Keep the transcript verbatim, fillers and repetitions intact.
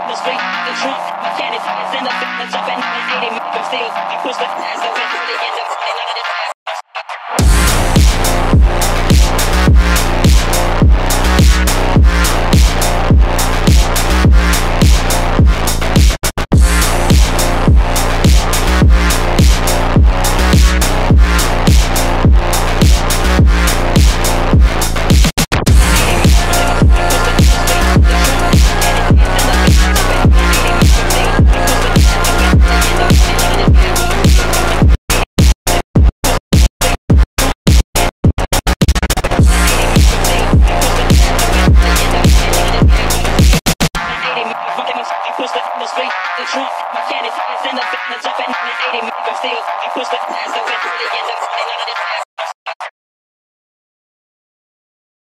the street, the trunk, my candy is in the jumping, eighty, still, I push the ass, the way, really in the, none of this ass.